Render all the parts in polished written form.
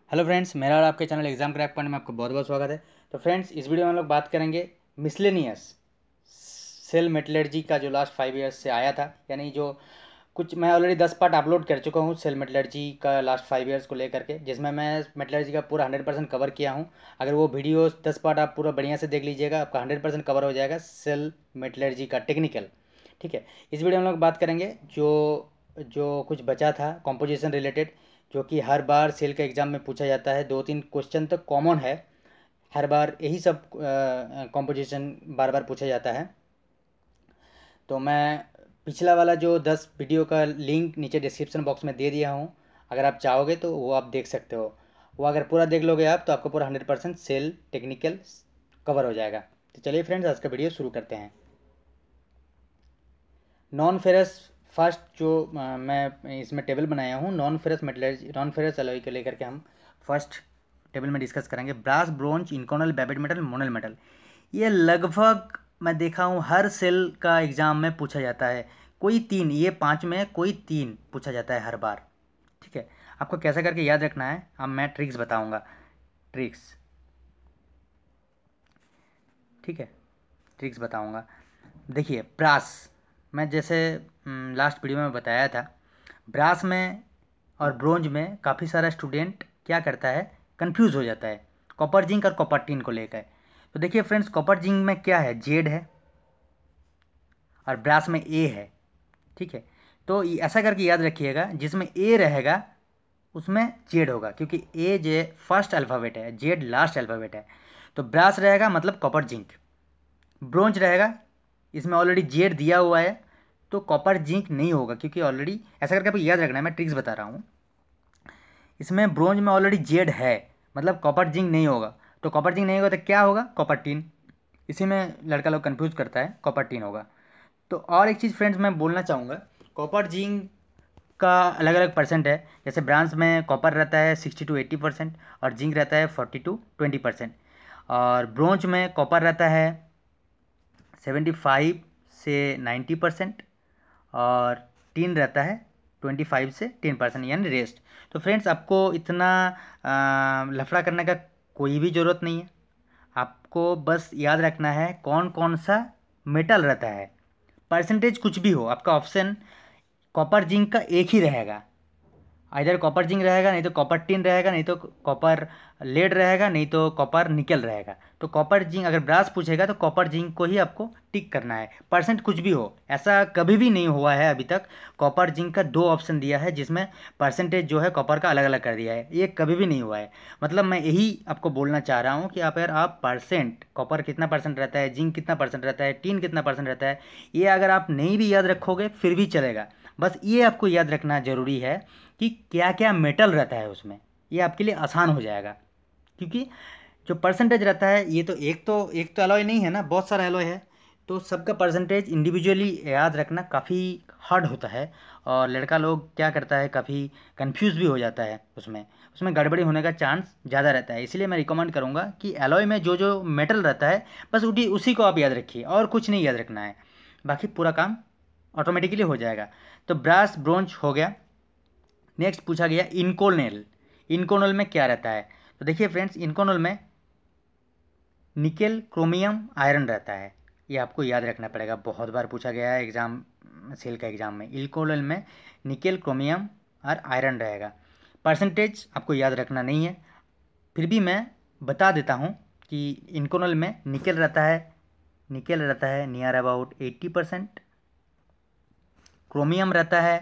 Hello friends, मेरा और आपके चैनल एग्जाम क्रैक पॉइंट में आपको बहुत बहुत स्वागत है। तो फ्रेंड्स, इस वीडियो में हम लोग बात करेंगे मिसलेनियस सेल मेटलर्जी का जो लास्ट 5 ईयर्स से आया था, यानी जो कुछ मैं ऑलरेडी 10 पार्ट अपलोड कर चुका हूँ सेल मेटलर्जी का लास्ट 5 ईयर्स को लेकर के, जिसमें मैं मेटलर्जी का पूरा 100% कवर किया हूँ। अगर वो वीडियो 10 पार्ट आप पूरा बढ़िया से देख लीजिएगा, आपका 100% कवर हो जाएगा सेल मेटलर्जी का टेक्निकल। ठीक है, इस वीडियो में हम लोग बात करेंगे जो जो कुछ बचा था कॉम्पोजिशन रिलेटेड, जो कि हर बार सेल के एग्ज़ाम में पूछा जाता है। 2-3 क्वेश्चन तो कॉमन है, हर बार यही सब कॉम्पोजिशन बार बार पूछा जाता है। तो मैं पिछला वाला जो 10 वीडियो का लिंक नीचे डिस्क्रिप्शन बॉक्स में दे दिया हूँ, अगर आप चाहोगे तो वो आप देख सकते हो। वो अगर पूरा देख लोगे आप तो आपको पूरा 100% सेल टेक्निकल कवर हो जाएगा। तो चलिए फ्रेंड्स, आज का वीडियो शुरू करते हैं। नॉन फेरस फर्स्ट जो मैं इसमें टेबल बनाया हूँ, नॉन फेरस अलॉय को लेकर के हम फर्स्ट टेबल में डिस्कस करेंगे। Brass, bronze, Inconel, babbitt metal, Monel metal. ये लगभग मैं देखा हूँ हर सेल का एग्ज़ाम में पूछा जाता है। कोई तीन, ये 5 में कोई 3 पूछा जाता है हर बार। ठीक है, आपको कैसा करके याद रखना है, अब मैं ट्रिक्स बताऊँगा। ट्रिक्स, ठीक है, ट्रिक्स बताऊँगा। देखिए, ब्रास, मैं जैसे लास्ट वीडियो में बताया था, ब्रास में और ब्रोंज में काफ़ी सारा स्टूडेंट क्या करता है, कंफ्यूज हो जाता है कॉपर जिंक और कॉपर टिन को लेकर। तो देखिए फ्रेंड्स, कॉपर जिंक में क्या है, जेड है और ब्रास में ए है। ठीक है, तो ऐसा करके याद रखिएगा, जिसमें ए रहेगा उसमें जेड होगा, क्योंकि ए जे फर्स्ट अल्फ़ाबेट है, जेड लास्ट अल्फ़ाबेट है। तो ब्रास रहेगा मतलब कॉपर जिंक। ब्रोंज रहेगा, इसमें ऑलरेडी जेड दिया हुआ है तो कॉपर जिंक नहीं होगा, क्योंकि ऑलरेडी ऐसा करके आपको याद रखना है, मैं ट्रिक्स बता रहा हूँ। इसमें ब्रोंज में ऑलरेडी जेड है, मतलब कॉपर जिंक नहीं होगा। तो कॉपर जिंक नहीं होगा तो क्या होगा, कॉपर टिन। इसी में लड़का लोग कंफ्यूज करता है, कॉपर टिन होगा। तो और एक चीज़ फ्रेंड्स मैं बोलना चाहूँगा, कॉपर जिंक का अलग अलग परसेंट है। जैसे ब्रांच में कॉपर रहता है 60 to 80% और जिंक रहता है 40 to 20%। और ब्रोंज में कॉपर रहता है 75 से 90% और टिन रहता है 25 से 10%, यानी रेस्ट। तो फ्रेंड्स, आपको इतना लफड़ा करने का कोई भी ज़रूरत नहीं है। आपको बस याद रखना है कौन कौन सा मेटल रहता है। परसेंटेज कुछ भी हो, आपका ऑप्शन कॉपर जिंक का एक ही रहेगा। इधर कॉपर जिंक रहेगा, नहीं तो कॉपर टिन रहेगा, नहीं तो कॉपर लेड रहेगा, नहीं तो कॉपर निकल रहेगा। तो कॉपर जिंक अगर ब्रास पूछेगा तो कॉपर जिंक को ही आपको टिक करना है, परसेंट कुछ भी हो। ऐसा कभी भी नहीं हुआ है अभी तक, कॉपर जिंक का 2 ऑप्शन दिया है जिसमें परसेंटेज जो है कॉपर का अलग अलग कर दिया है, ये कभी भी नहीं हुआ है। मतलब मैं यही आपको बोलना चाह रहा हूँ कि अगर आप परसेंट, कॉपर कितना परसेंट रहता है, जिंक कितना परसेंट रहता है, टिन कितना परसेंट रहता है, ये अगर आप नहीं भी याद रखोगे फिर भी चलेगा। बस ये आपको याद रखना ज़रूरी है कि क्या क्या मेटल रहता है उसमें, ये आपके लिए आसान हो जाएगा। क्योंकि जो परसेंटेज रहता है, ये तो एक तो अलॉय नहीं है ना, बहुत सारा अलॉय है। तो सबका परसेंटेज इंडिविजुअली याद रखना काफ़ी हार्ड होता है। और लड़का लोग क्या करता है, काफ़ी कंफ्यूज भी हो जाता है, उसमें उसमें गड़बड़ी होने का चांस ज़्यादा रहता है। इसलिए मैं रिकमेंड करूँगा कि अलॉय में जो जो मेटल रहता है बस उसी को आप याद रखिए, और कुछ नहीं याद रखना है, बाकी पूरा काम ऑटोमेटिकली हो जाएगा। तो ब्रास ब्रोंज हो गया। नेक्स्ट पूछा गया इनकोनल। इनकोनल में क्या रहता है, तो देखिए फ्रेंड्स, इनकोनल में निकेल, क्रोमियम, आयरन रहता है। ये आपको याद रखना पड़ेगा, बहुत बार पूछा गया है एग्ज़ाम, सेल का एग्ज़ाम में। इनकोनल में निकेल, क्रोमियम और आयरन रहेगा। परसेंटेज आपको याद रखना नहीं है, फिर भी मैं बता देता हूँ कि इनकोनल में निकेल रहता है नियर अबाउट 80%, क्रोमियम रहता है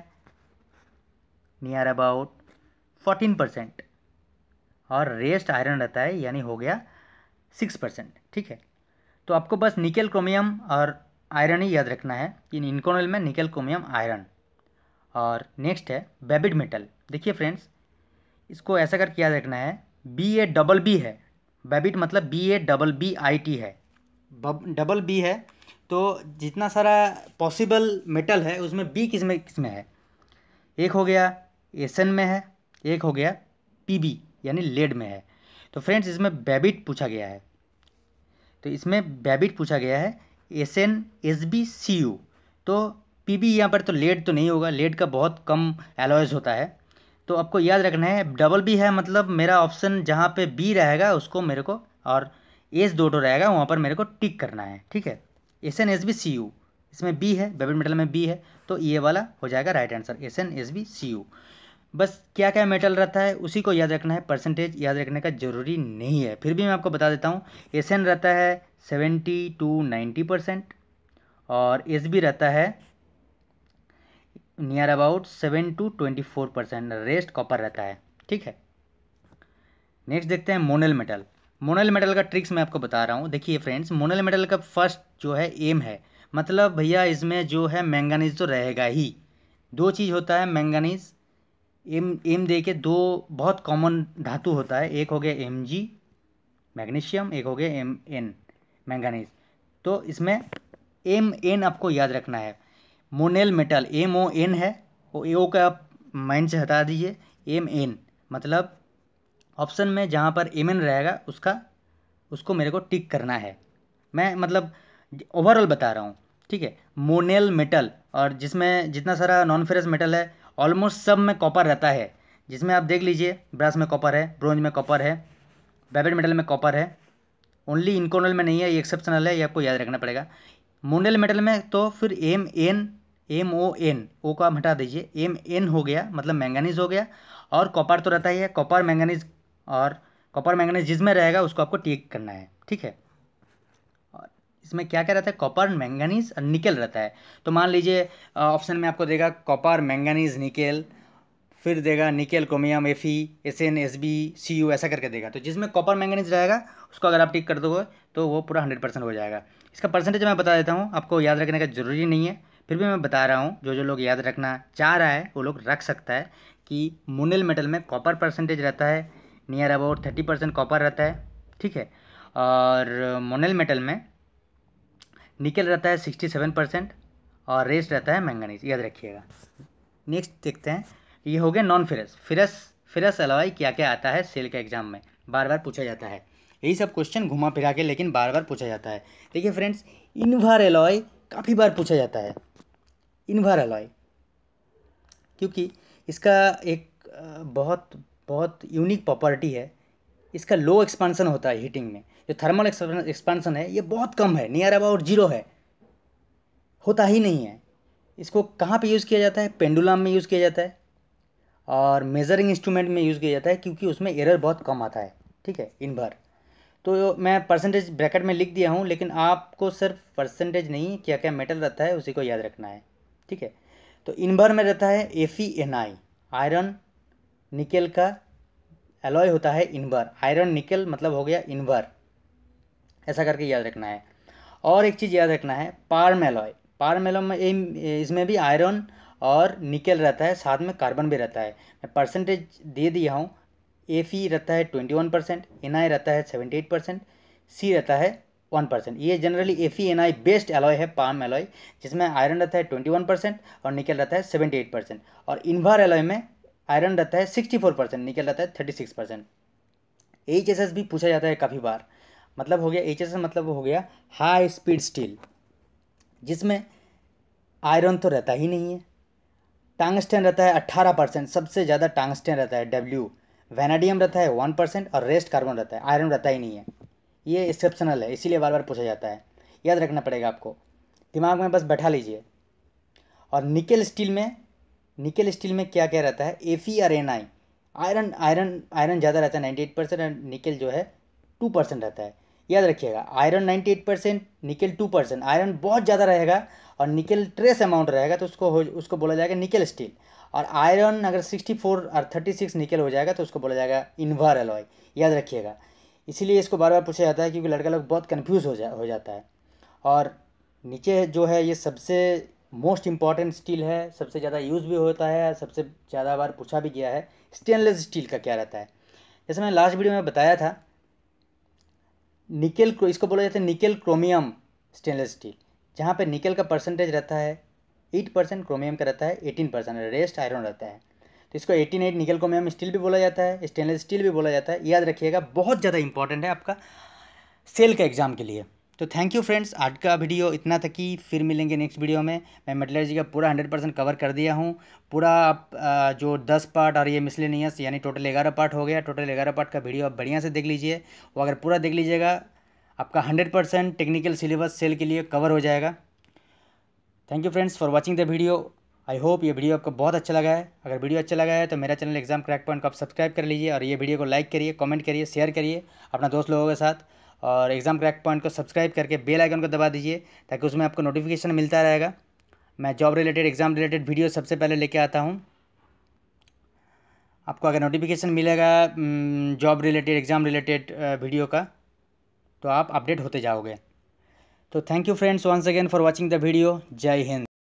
नियर अबाउट 14% और रेस्ट आयरन रहता है, यानी हो गया 6%। ठीक है, तो आपको बस निकेल, क्रोमियम और आयरन ही याद रखना है, इन इनकोनल में निकेल, क्रोमियम, आयरन। और नेक्स्ट है बेबिड मेटल। देखिए फ्रेंड्स, इसको ऐसा करके याद रखना है, BA BB है। बेबिड मतलब BABBIT है, डबल बी है। तो जितना सारा पॉसिबल मेटल है उसमें बी किस में है, एक हो गया एसन में है, एक हो गया PB यानी लेड में है। तो फ्रेंड्स, इसमें बेबिट पूछा गया है, तो इसमें बेबिट पूछा गया है, SnSbCu। तो PB यहाँ पर तो लेड तो नहीं होगा, लेड का बहुत कम एलॉयज़ होता है। तो आपको याद रखना है डबल बी है मतलब मेरा ऑप्शन जहाँ पे बी रहेगा उसको मेरे को, और एस दो रहेगा वहाँ पर मेरे को टिक करना है, ठीक है। S N S B C U, इसमें बी है, बेबी मेटल में बी है, तो ये वाला हो जाएगा right answer, S N S B C U. बस क्या क्या मेटल रहता है उसी को याद रखना है, परसेंटेज याद रखने का ज़रूरी नहीं है। फिर भी मैं आपको बता देता हूँ, एस एन रहता है 70 to 90%, और एस बी रहता है near about 7 to 24%, rest copper रहता है, ठीक है। नेक्स्ट देखते हैं मोनल मेटल। मोनल मेटल का ट्रिक्स मैं आपको बता रहा हूँ। देखिए फ्रेंड्स, मोनल मेटल का फर्स्ट जो है एम है, मतलब भैया इसमें जो है मैंगनीज तो रहेगा ही। दो चीज़ होता है मैंगनीज, एम दे के दो बहुत कॉमन धातु होता है, एक हो गया एम जी मैग्नीशियम, एक हो गया एम एन मैंगनीज। तो इसमें एम एन आपको याद रखना है। Monel metal M O N है, वो ए ओ का आप माइंड से हटा दीजिए, एम एन मतलब ऑप्शन में जहाँ पर एम एन रहेगा उसको मेरे को टिक करना है। मैं मतलब ओवरऑल बता रहा हूँ, ठीक है। मोनेल मेटल, और जिसमें जितना सारा नॉन फेरस मेटल है ऑलमोस्ट सब में कॉपर रहता है, जिसमें आप देख लीजिए ब्रास में कॉपर है, ब्रोंज में कॉपर है, बेबेट मेटल में कॉपर है, ओनली इनकोनल में नहीं है, ये एक्सेप्शनल है, ये आपको याद रखना पड़ेगा। मोनेल मेटल में तो फिर M N, M O N, O को आप हटा दीजिए, एम एन हो गया मतलब मैंगनीज हो गया, और कॉपर तो रहता ही है, कॉपर मैंगनीज, और कॉपर मैंगनीज जिसमें रहेगा उसको आपको टिक करना है, ठीक है। और इसमें क्या क्या रहता है, कॉपर मैंगनीज और निकेल रहता है। तो मान लीजिए ऑप्शन में आपको देगा कॉपर मैंगनीज निकेल, फिर देगा nickel chromium F E S N S B C U, ऐसा करके देगा। तो जिसमें कॉपर मैंगनीज रहेगा उसको अगर आप टिक कर दोगे तो वो पूरा 100% हो जाएगा। इसका परसेंटेज मैं बता देता हूँ, आपको याद रखने का ज़रूरी नहीं है, फिर भी मैं बता रहा हूँ। जो जो लोग याद रखना चाह रहा है वो लोग रख सकता है कि मोनेल मेटल में कॉपर परसेंटेज रहता है नियर अबाउट 30% कॉपर रहता है, ठीक है। और मोनेल मेटल में निकेल रहता है 67%, और रेस्ट रहता है मैंगनीज, याद रखिएगा। नेक्स्ट देखते हैं, ये हो गया नॉन फेरस। फेरस अलॉय क्या क्या आता है सेल के एग्जाम में, बार बार पूछा जाता है। यही सब क्वेश्चन घुमा फिरा के लेकिन बार बार पूछा जाता है। देखिए फ्रेंड्स, इनवार अलॉय काफ़ी बार पूछा जाता है। इनवार अलॉय क्योंकि इसका एक बहुत बहुत यूनिक प्रॉपर्टी है, इसका लो एक्सपांसन होता है हीटिंग में। जो थर्मल एक्सपांसन है ये बहुत कम है, नियर अबाउट जीरो है, होता ही नहीं है। इसको कहाँ पे यूज़ किया जाता है, पेंडुलम में यूज़ किया जाता है, और मेजरिंग इंस्ट्रूमेंट में यूज़ किया जाता है, क्योंकि उसमें एरर बहुत कम आता है, ठीक है। इनवर तो मैं परसेंटेज ब्रैकेट में लिख दिया हूँ, लेकिन आपको सिर्फ परसेंटेज नहीं क्या क्या मेटल रहता है उसी को याद रखना है, ठीक है। तो इनवर में रहता है FeNi, आयरन निकेल का एलॉय होता है इनवर, आयरन निकेल मतलब हो गया इनवर, ऐसा करके याद रखना है। और एक चीज़ याद रखना है, पार्म एलॉय। पार्म एलॉय में इसमें भी आयरन और निकेल रहता है, साथ में कार्बन भी रहता है। मैं परसेंटेज दे दिया हूँ, Fe रहता है 21%, Ni रहता है 78%, C रहता है 1%। ये जनरली FeNi बेस्ड एलॉय है, पार्म एलॉय, जिसमें आयरन रहता है 21% और निकेल रहता है 78%, और इनवार एलॉय में आयरन रहता है 64%, निकेल रहता है 36%। HSS भी पूछा जाता है काफ़ी बार, मतलब हो गया HSS मतलब हो गया हाई स्पीड स्टील, जिसमें आयरन तो रहता ही नहीं है। टंगस्टन रहता है 18%, सबसे ज़्यादा टंगस्टन रहता है W। वैनाडियम रहता है 1% और रेस्ट कार्बन रहता है, आयरन रहता ही नहीं है। ये एक्सेप्शनल है, इसीलिए बार बार पूछा जाता है, याद रखना पड़ेगा आपको, दिमाग में बस बैठा लीजिए। और निकेल स्टील में क्या क्या रहता है, Fe और Ni। आयरन ज़्यादा रहता है 98%, और निकेल जो है 2% रहता है। याद रखिएगा, आयरन 98%, निकेल 2%। आयरन बहुत ज़्यादा रहेगा और निकेल ट्रेस अमाउंट रहेगा तो उसको बोला जाएगा निकेल स्टील। और आयरन अगर 64 और 36 निकेल हो जाएगा तो उसको बोला जाएगा इनवार एलॉय, याद रखिएगा। इसीलिए इसको बार बार पूछा जाता है, क्योंकि लड़का लोग बहुत कन्फ्यूज़ हो जाता है। और नीचे जो है ये सबसे मोस्ट इम्पॉर्टेंट स्टील है, सबसे ज़्यादा यूज़ भी होता है, सबसे ज़्यादा बार पूछा भी गया है। स्टेनलेस स्टील का क्या रहता है, जैसे मैंने लास्ट वीडियो में बताया था, निकेल को इसको बोला जाता है निकेल क्रोमियम स्टेनलेस स्टील, जहाँ पे निकेल का परसेंटेज रहता है 8%, क्रोमियम का रहता है 18%, रेस्ट आयरन रहता है। तो इसको 18 निकेल क्रोमियम स्टील भी बोला जाता है, स्टेनलेस स्टील भी बोला जाता है, याद रखिएगा, बहुत ज़्यादा इंपॉर्टेंट है आपका सेल के एग्ज़ाम के लिए। तो थैंक यू फ्रेंड्स, आज का वीडियो इतना तक ही। फिर मिलेंगे नेक्स्ट वीडियो में। मैं मेटलर्जी का पूरा 100% कवर कर दिया हूँ। पूरा आप जो 10 पार्ट और ये मिसलेनियस यानी टोटल 11 पार्ट हो गया। टोटल 11 पार्ट का वीडियो आप बढ़िया से देख लीजिए। वो अगर पूरा देख लीजिएगा आपका 100% टेक्निकल सिलेबस सेल के लिए कवर हो जाएगा। Thank you friends for watching the video. I hope ये वीडियो आपको बहुत अच्छा लगा है। अगर वीडियो अच्छा लगा है तो मेरा चैनल एग्जाम क्रैक पॉइंट को आप सब्सक्राइब कर लीजिए और ये वीडियो को लाइक करिए, कमेंट करिए, शेयर करिए अपना दोस्त लोगों के साथ। और एग्जाम क्रैक पॉइंट को सब्सक्राइब करके बेल आइकन को दबा दीजिए ताकि उसमें आपको नोटिफिकेशन मिलता रहेगा। मैं job related, exam related video सबसे पहले लेके आता हूँ। आपको अगर नोटिफिकेशन मिलेगा job related, exam related video का, तो आप अपडेट होते जाओगे। तो thank you friends once again for watching the video. जय हिंद।